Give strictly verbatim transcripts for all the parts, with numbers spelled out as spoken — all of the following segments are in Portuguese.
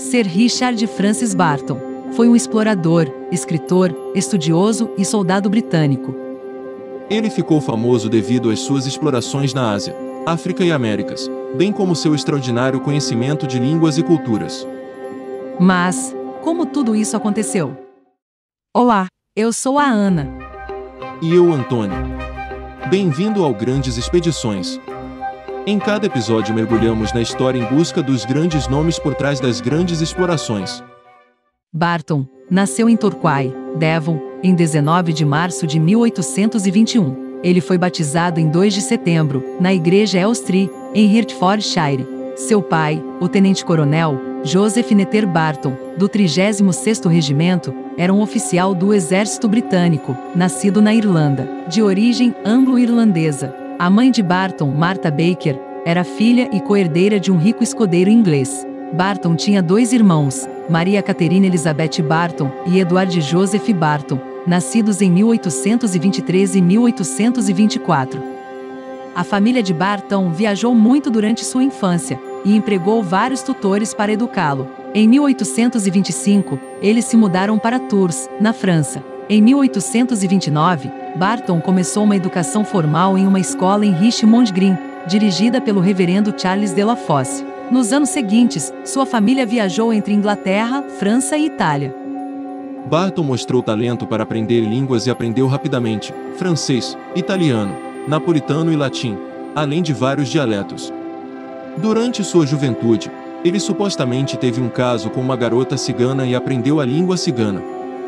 Sir Richard Francis Barton foi um explorador, escritor, estudioso e soldado britânico. Ele ficou famoso devido às suas explorações na Ásia, África e Américas, bem como seu extraordinário conhecimento de línguas e culturas. Mas, como tudo isso aconteceu? Olá, eu sou a Ana. E eu, Antônio. Bem-vindo ao Grandes Expedições. Em cada episódio mergulhamos na história em busca dos grandes nomes por trás das grandes explorações. Barton nasceu em Torquay, Devon, em dezenove de março de mil oitocentos e vinte e um. Ele foi batizado em dois de setembro, na igreja Elstree, em Hertfordshire. Seu pai, o tenente-coronel Joseph Netter Barton, do trigésimo sexto Regimento, era um oficial do exército britânico, nascido na Irlanda, de origem anglo-irlandesa. A mãe de Barton, Martha Baker, era filha e co-herdeira de um rico escudeiro inglês. Barton tinha dois irmãos, Maria Catherine Elizabeth Barton e Edward Joseph Barton, nascidos em mil oitocentos e vinte e três e mil oitocentos e vinte e quatro. A família de Barton viajou muito durante sua infância e empregou vários tutores para educá-lo. Em mil oitocentos e vinte e cinco, eles se mudaram para Tours, na França. Em mil oitocentos e vinte e nove, Barton começou uma educação formal em uma escola em Richmond Green, dirigida pelo reverendo Charles de la Fosse. Nos anos seguintes, sua família viajou entre Inglaterra, França e Itália. Barton mostrou talento para aprender línguas e aprendeu rapidamente francês, italiano, napolitano e latim, além de vários dialetos. Durante sua juventude, ele supostamente teve um caso com uma garota cigana e aprendeu a língua cigana.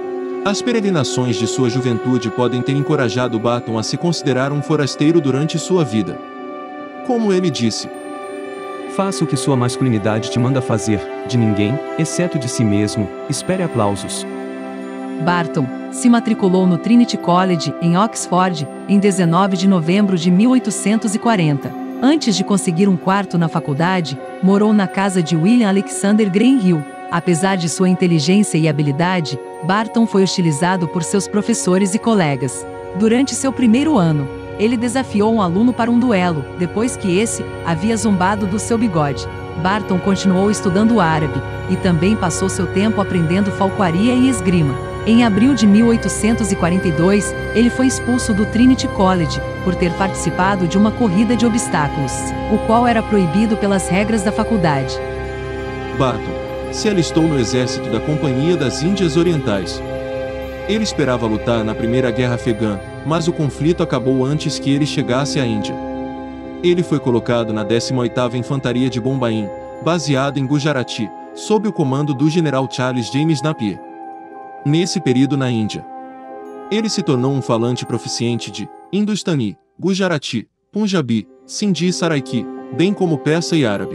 As peregrinações de sua juventude podem ter encorajado Barton a se considerar um forasteiro durante sua vida. Como ele disse: faça o que sua masculinidade te manda fazer, de ninguém, exceto de si mesmo, espere aplausos. Barton se matriculou no Trinity College, em Oxford, em dezenove de novembro de mil oitocentos e quarenta. Antes de conseguir um quarto na faculdade, morou na casa de William Alexander Greenhill. Apesar de sua inteligência e habilidade, Barton foi hostilizado por seus professores e colegas. Durante seu primeiro ano, ele desafiou um aluno para um duelo, depois que esse havia zombado do seu bigode. Barton continuou estudando árabe, e também passou seu tempo aprendendo falcoaria e esgrima. Em abril de mil oitocentos e quarenta e dois, ele foi expulso do Trinity College, por ter participado de uma corrida de obstáculos, o qual era proibido pelas regras da faculdade. Barton se alistou no exército da Companhia das Índias Orientais. Ele esperava lutar na Primeira Guerra Afegã, mas o conflito acabou antes que ele chegasse à Índia. Ele foi colocado na décima oitava Infantaria de Bombaim, baseada em Gujarati, sob o comando do general Charles James Napier. Nesse período na Índia, ele se tornou um falante proficiente de Hindustani, Gujarati, Punjabi, Sindhi e Saraiki, bem como persa e árabe.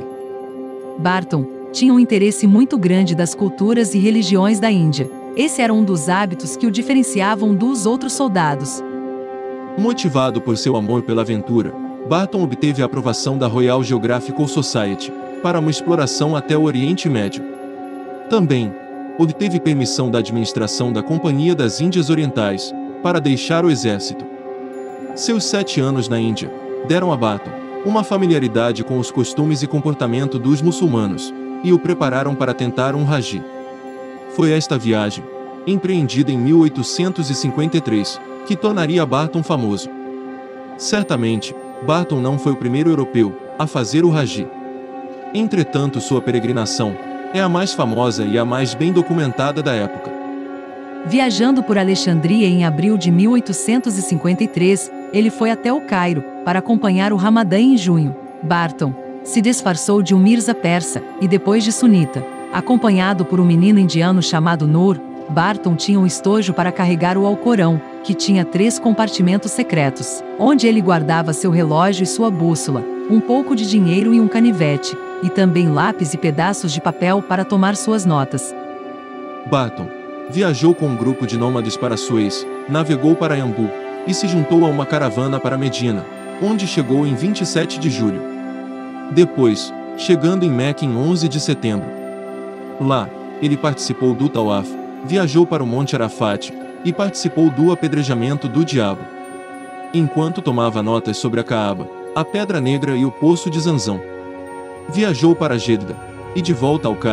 Barton tinha um interesse muito grande das culturas e religiões da Índia. Esse era um dos hábitos que o diferenciavam dos outros soldados. Motivado por seu amor pela aventura, Barton obteve a aprovação da Royal Geographical Society para uma exploração até o Oriente Médio. Também obteve permissão da administração da Companhia das Índias Orientais para deixar o exército. Seus sete anos na Índia deram a Barton uma familiaridade com os costumes e comportamento dos muçulmanos e o prepararam para tentar um Haji. Foi esta viagem, empreendida em mil oitocentos e cinquenta e três, que tornaria Barton famoso. Certamente, Barton não foi o primeiro europeu a fazer o Haji. Entretanto, sua peregrinação é a mais famosa e a mais bem documentada da época. Viajando por Alexandria em abril de mil oitocentos e cinquenta e três, ele foi até o Cairo para acompanhar o Ramadã em junho. Barton se disfarçou de um Mirza persa e depois de sunita. Acompanhado por um menino indiano chamado Nur, Barton tinha um estojo para carregar o Alcorão, que tinha três compartimentos secretos, onde ele guardava seu relógio e sua bússola, um pouco de dinheiro e um canivete, e também lápis e pedaços de papel para tomar suas notas. Barton viajou com um grupo de nômades para Suez, navegou para Iambu e se juntou a uma caravana para Medina, onde chegou em vinte e sete de julho. Depois, chegando em Meca em onze de setembro. Lá, ele participou do Tawaf, viajou para o Monte Arafat e participou do apedrejamento do Diabo. Enquanto tomava notas sobre a Caaba, a Pedra Negra e o Poço de Zanzão. Viajou para Jeddah e de volta ao Cairo,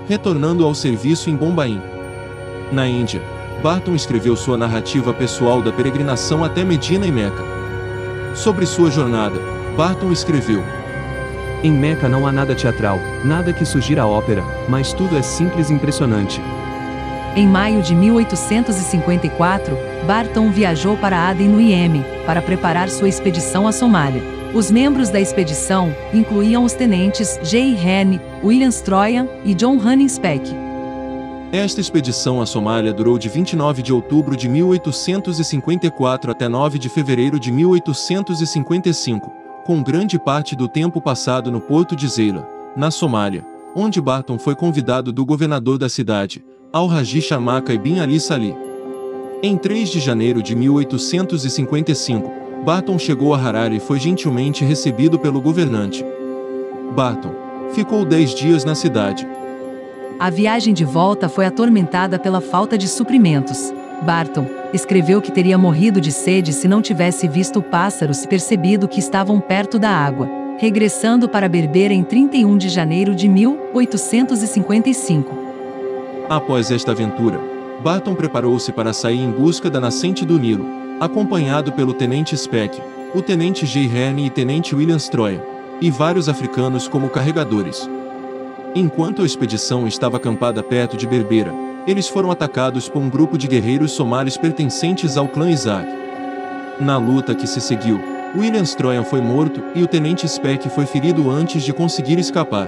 retornando ao serviço em Bombaim. Na Índia, Barton escreveu sua narrativa pessoal da peregrinação até Medina e Meca. Sobre sua jornada, Barton escreveu: Em Meca não há nada teatral, nada que sugira a ópera, mas tudo é simples e impressionante. Em maio de mil oitocentos e cinquenta e quatro, Barton viajou para Aden no Iêmen, para preparar sua expedição à Somália. Os membros da expedição incluíam os tenentes J. Henry, William Stroyan e John Hanning Speke. Esta expedição à Somália durou de vinte e nove de outubro de mil oitocentos e cinquenta e quatro até nove de fevereiro de mil oitocentos e cinquenta e cinco, com grande parte do tempo passado no porto de Zeila, na Somália, onde Barton foi convidado do governador da cidade, Al-Haji Shamaka ibn Ali Salih. Em três de janeiro de mil oitocentos e cinquenta e cinco, Barton chegou a Harare e foi gentilmente recebido pelo governante. Barton ficou dez dias na cidade. A viagem de volta foi atormentada pela falta de suprimentos. Barton escreveu que teria morrido de sede se não tivesse visto pássaros e percebido que estavam perto da água, regressando para Berbera em trinta e um de janeiro de mil oitocentos e cinquenta e cinco. Após esta aventura, Barton preparou-se para sair em busca da nascente do Nilo, acompanhado pelo tenente Speke, o tenente J. Henry e tenente William Stroyan, e vários africanos como carregadores. Enquanto a expedição estava acampada perto de Berbera, eles foram atacados por um grupo de guerreiros somalis pertencentes ao clã Isaac. Na luta que se seguiu, William Stroyan foi morto e o tenente Speke foi ferido antes de conseguir escapar.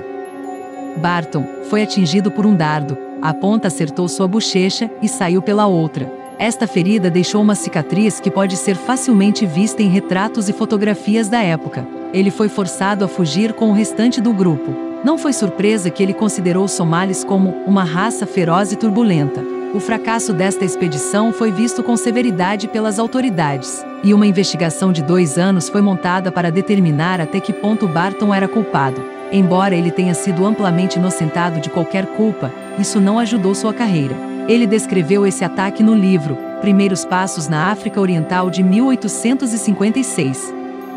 Barton foi atingido por um dardo, a ponta acertou sua bochecha e saiu pela outra. Esta ferida deixou uma cicatriz que pode ser facilmente vista em retratos e fotografias da época. Ele foi forçado a fugir com o restante do grupo. Não foi surpresa que ele considerou os somalis como uma raça feroz e turbulenta. O fracasso desta expedição foi visto com severidade pelas autoridades, e uma investigação de dois anos foi montada para determinar até que ponto Barton era culpado. Embora ele tenha sido amplamente inocentado de qualquer culpa, isso não ajudou sua carreira. Ele descreveu esse ataque no livro Primeiros Passos na África Oriental de mil oitocentos e cinquenta e seis.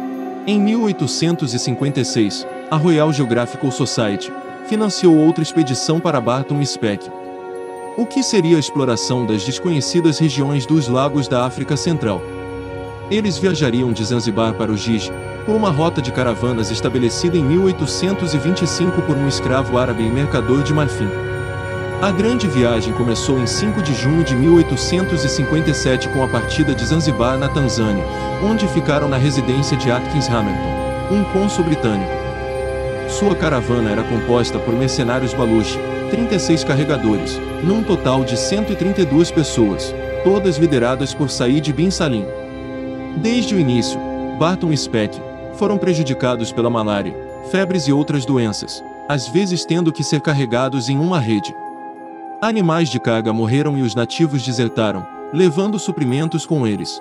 Em mil oitocentos e cinquenta e seis, a Royal Geographical Society financiou outra expedição para Barton e Speke. O que seria a exploração das desconhecidas regiões dos lagos da África Central. Eles viajariam de Zanzibar para o Jiji, por uma rota de caravanas estabelecida em mil oitocentos e vinte e cinco por um escravo árabe e mercador de marfim. A grande viagem começou em cinco de junho de mil oitocentos e cinquenta e sete com a partida de Zanzibar na Tanzânia, onde ficaram na residência de Atkins Hamilton, um cônsul britânico. Sua caravana era composta por mercenários Baluchi, trinta e seis carregadores, num total de cento e trinta e duas pessoas, todas lideradas por Said bin Salim. Desde o início, Barton e Speke foram prejudicados pela malária, febres e outras doenças, às vezes tendo que ser carregados em uma rede. Animais de carga morreram e os nativos desertaram, levando suprimentos com eles.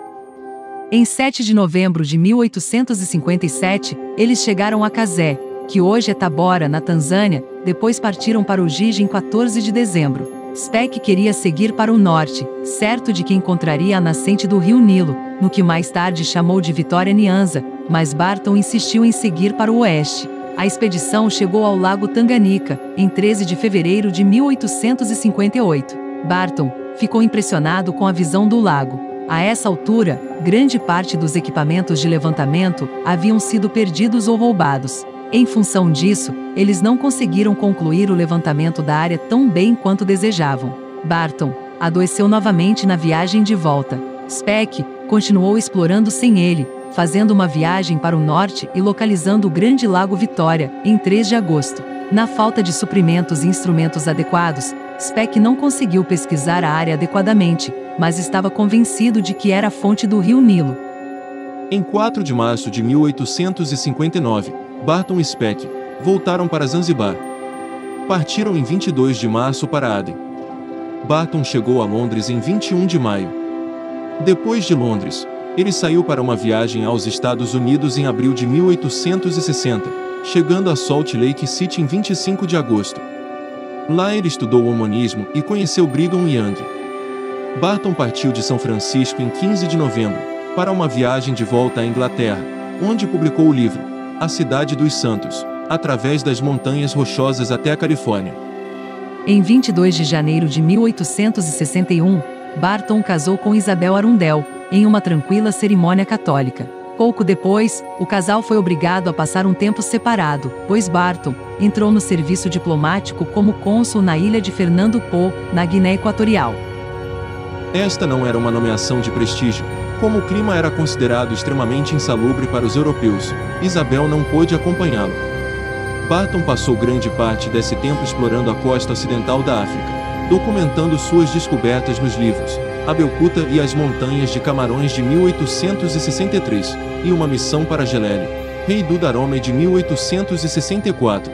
Em sete de novembro de mil oitocentos e cinquenta e sete, eles chegaram a Kazé, que hoje é Tabora, na Tanzânia, depois partiram para o Jiji em quatorze de dezembro. Speke queria seguir para o norte, certo de que encontraria a nascente do rio Nilo, no que mais tarde chamou de Vitória Nyanza, mas Barton insistiu em seguir para o oeste. A expedição chegou ao lago Tanganica, em treze de fevereiro de mil oitocentos e cinquenta e oito. Barton ficou impressionado com a visão do lago. A essa altura, grande parte dos equipamentos de levantamento haviam sido perdidos ou roubados. Em função disso, eles não conseguiram concluir o levantamento da área tão bem quanto desejavam. Barton adoeceu novamente na viagem de volta. Speke continuou explorando sem ele, fazendo uma viagem para o norte e localizando o Grande Lago Vitória, em três de agosto. Na falta de suprimentos e instrumentos adequados, Speke não conseguiu pesquisar a área adequadamente, mas estava convencido de que era a fonte do rio Nilo. Em quatro de março de mil oitocentos e cinquenta e nove, Barton e Speke voltaram para Zanzibar. Partiram em vinte e dois de março para Aden. Barton chegou a Londres em vinte e um de maio. Depois de Londres, ele saiu para uma viagem aos Estados Unidos em abril de mil oitocentos e sessenta, chegando a Salt Lake City em vinte e cinco de agosto. Lá ele estudou o humanismo e conheceu Brigham Young. Barton partiu de São Francisco em quinze de novembro, para uma viagem de volta à Inglaterra, onde publicou o livro A Cidade dos Santos, através das montanhas rochosas até a Califórnia. Em vinte e dois de janeiro de mil oitocentos e sessenta e um, Barton casou com Isabel Arundel, em uma tranquila cerimônia católica. Pouco depois, o casal foi obrigado a passar um tempo separado, pois Barton entrou no serviço diplomático como cônsul na ilha de Fernando Poo, na Guiné Equatorial. Esta não era uma nomeação de prestígio. Como o clima era considerado extremamente insalubre para os europeus, Isabel não pôde acompanhá-lo. Barton passou grande parte desse tempo explorando a costa ocidental da África, documentando suas descobertas nos livros A Belcuta e as Montanhas de Camarões de mil oitocentos e sessenta e três, e Uma Missão para Gelele, rei do Dahomey de mil oitocentos e sessenta e quatro.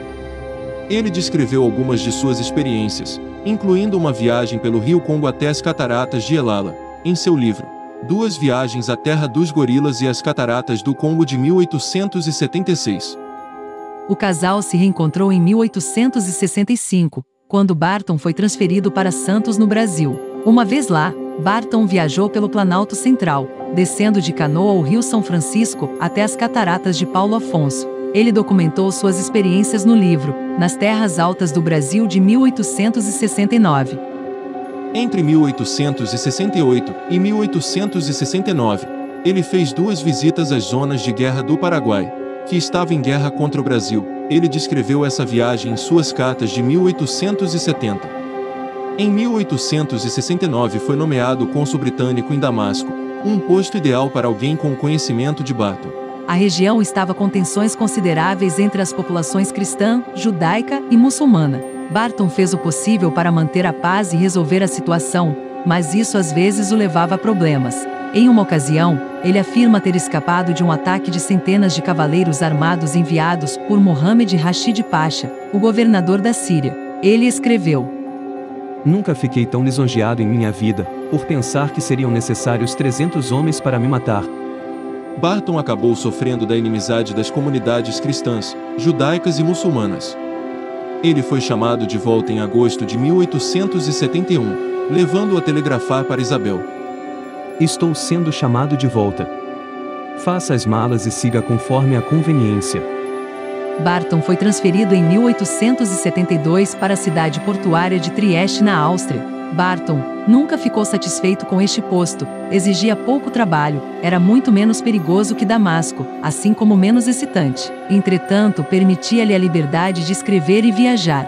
Ele descreveu algumas de suas experiências, incluindo uma viagem pelo rio Congo até as cataratas de Elala, em seu livro Duas Viagens à Terra dos Gorilas e as Cataratas do Congo de mil oitocentos e setenta e seis. O casal se reencontrou em mil oitocentos e sessenta e cinco, quando Barton foi transferido para Santos, no Brasil. Uma vez lá, Barton viajou pelo Planalto Central, descendo de canoa o rio São Francisco até as cataratas de Paulo Afonso. Ele documentou suas experiências no livro Nas Terras Altas do Brasil de mil oitocentos e sessenta e nove. Entre mil oitocentos e sessenta e oito e mil oitocentos e sessenta e nove, ele fez duas visitas às zonas de guerra do Paraguai, que estava em guerra contra o Brasil. Ele descreveu essa viagem em suas cartas de mil oitocentos e setenta. Em mil oitocentos e sessenta e nove foi nomeado cônsul britânico em Damasco, um posto ideal para alguém com o conhecimento de Barton. A região estava com tensões consideráveis entre as populações cristã, judaica e muçulmana. Barton fez o possível para manter a paz e resolver a situação, mas isso às vezes o levava a problemas. Em uma ocasião, ele afirma ter escapado de um ataque de centenas de cavaleiros armados enviados por Mohammed Rashid Pasha, o governador da Síria. Ele escreveu: Nunca fiquei tão lisonjeado em minha vida, por pensar que seriam necessários trezentos homens para me matar. Barton acabou sofrendo da inimizade das comunidades cristãs, judaicas e muçulmanas. Ele foi chamado de volta em agosto de mil oitocentos e setenta e um, levando-o a telegrafar para Isabel: Estou sendo chamado de volta. Faça as malas e siga conforme a conveniência. Barton foi transferido em mil oitocentos e setenta e dois para a cidade portuária de Trieste, na Áustria. Barton nunca ficou satisfeito com este posto, exigia pouco trabalho, era muito menos perigoso que Damasco, assim como menos excitante. Entretanto, permitia-lhe a liberdade de escrever e viajar.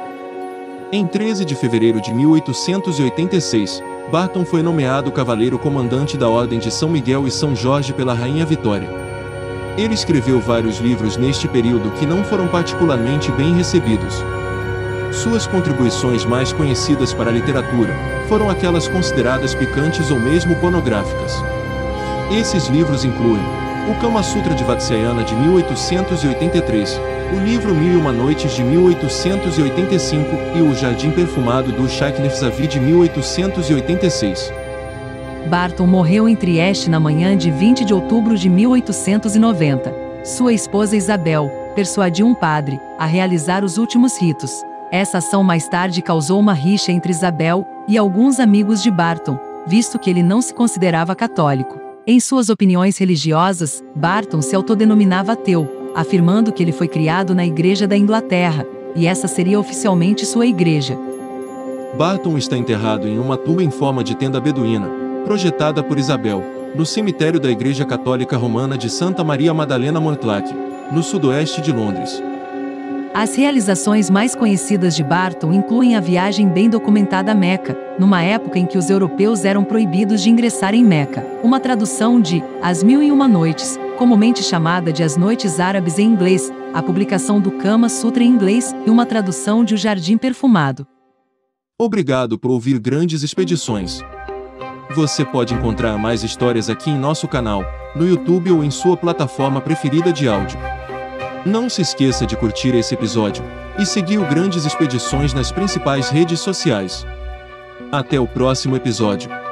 Em treze de fevereiro de mil oitocentos e oitenta e seis, Barton foi nomeado cavaleiro comandante da Ordem de São Miguel e São Jorge pela Rainha Vitória. Ele escreveu vários livros neste período que não foram particularmente bem recebidos. Suas contribuições mais conhecidas para a literatura foram aquelas consideradas picantes ou mesmo pornográficas. Esses livros incluem o Kama Sutra de Vatsyayana de mil oitocentos e oitenta e três, o livro Mil e Uma Noites de mil oitocentos e oitenta e cinco e o Jardim Perfumado do Shaikhnefzavi de mil oitocentos e oitenta e seis. Barton morreu em Trieste na manhã de vinte de outubro de mil oitocentos e noventa. Sua esposa Isabel persuadiu um padre a realizar os últimos ritos. Essa ação mais tarde causou uma rixa entre Isabel e alguns amigos de Barton, visto que ele não se considerava católico. Em suas opiniões religiosas, Barton se autodenominava ateu, afirmando que ele foi criado na Igreja da Inglaterra, e essa seria oficialmente sua igreja. Barton está enterrado em uma tumba em forma de tenda beduína, projetada por Isabel, no cemitério da Igreja Católica Romana de Santa Maria Madalena Mortlake, no sudoeste de Londres. As realizações mais conhecidas de Barton incluem a viagem bem documentada a Meca, numa época em que os europeus eram proibidos de ingressar em Meca, uma tradução de As Mil e Uma Noites, comumente chamada de As Noites Árabes em inglês, a publicação do Kama Sutra em inglês e uma tradução de O Jardim Perfumado. Obrigado por ouvir Grandes Expedições. Você pode encontrar mais histórias aqui em nosso canal, no YouTube ou em sua plataforma preferida de áudio. Não se esqueça de curtir esse episódio e seguir o Grandes Expedições nas principais redes sociais. Até o próximo episódio.